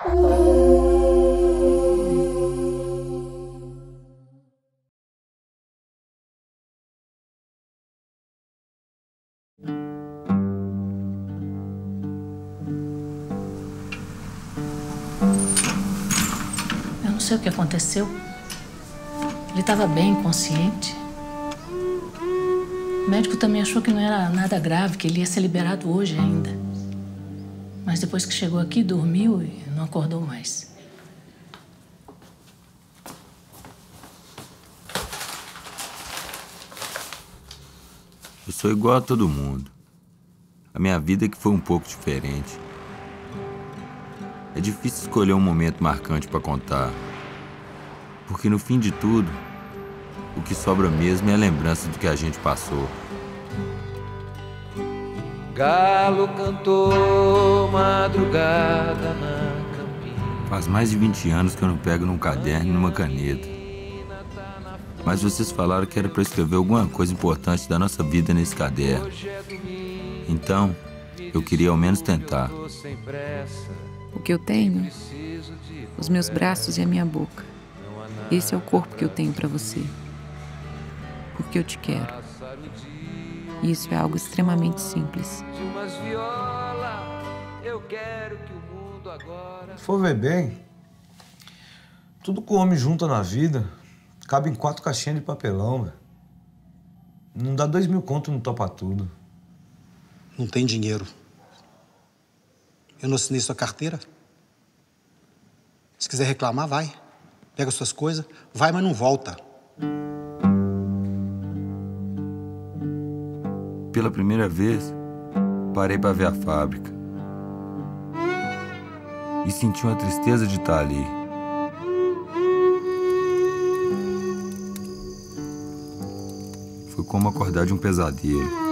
Eu não sei o que aconteceu. Ele estava bem, consciente. O médico também achou que não era nada grave, que ele ia ser liberado hoje ainda. Mas depois que chegou aqui, dormiu e não acordou mais. Eu sou igual a todo mundo. A minha vida é que foi um pouco diferente. É difícil escolher um momento marcante para contar. Porque no fim de tudo, o que sobra mesmo é a lembrança do que a gente passou. Galo cantou madrugada na campina. Faz mais de 20 anos que eu não pego num caderno e numa caneta. Mas vocês falaram que era para escrever alguma coisa importante da nossa vida nesse caderno. Então, eu queria ao menos tentar. O que eu tenho? Os meus braços e a minha boca. Esse é o corpo que eu tenho para você. Porque eu te quero. E isso é algo extremamente simples. Se for ver bem, tudo que o homem junta na vida cabe em 4 caixinhas de papelão, velho. Não dá 2.000 conto, não topa tudo. Não tem dinheiro. Eu não assinei sua carteira. Se quiser reclamar, vai. Pega suas coisas, vai, mas não volta. Pela primeira vez, parei para ver a fábrica. E senti uma tristeza de estar ali. Foi como acordar de um pesadelo.